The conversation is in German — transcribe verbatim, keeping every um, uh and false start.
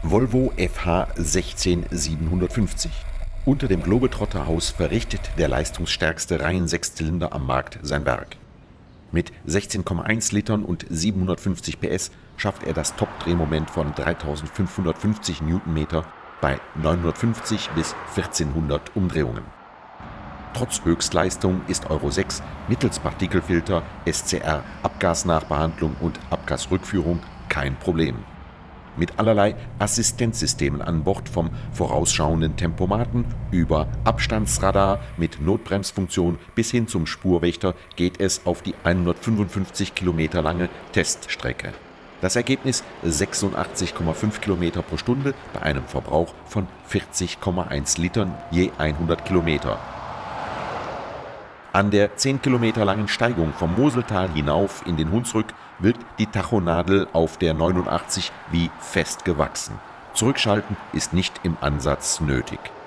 Volvo F H sechzehn siebenhundertfünfzig. Unter dem Globetrotter-Haus verrichtet der leistungsstärkste Reihensechszylinder am Markt sein Werk. Mit sechzehn Komma eins Litern und siebenhundertfünfzig P S schafft er das Top-Drehmoment von dreitausendfünfhundertfünfzig Newtonmeter bei neunhundertfünfzig bis vierzehnhundert Umdrehungen. Trotz Höchstleistung ist Euro sechs mittels Partikelfilter, S C R, Abgasnachbehandlung und Abgasrückführung kein Problem. Mit allerlei Assistenzsystemen an Bord, vom vorausschauenden Tempomaten über Abstandsradar mit Notbremsfunktion bis hin zum Spurwächter geht es auf die hundertfünfundfünfzig Kilometer lange Teststrecke. Das Ergebnis sechsundachtzig Komma fünf Kilometer pro Stunde bei einem Verbrauch von vierzig Komma eins Litern je hundert Kilometer. An der zehn Kilometer langen Steigung vom Moseltal hinauf in den Hunsrück wirkt die Tachonadel auf der neunundachtzig wie festgewachsen. Zurückschalten ist nicht im Ansatz nötig.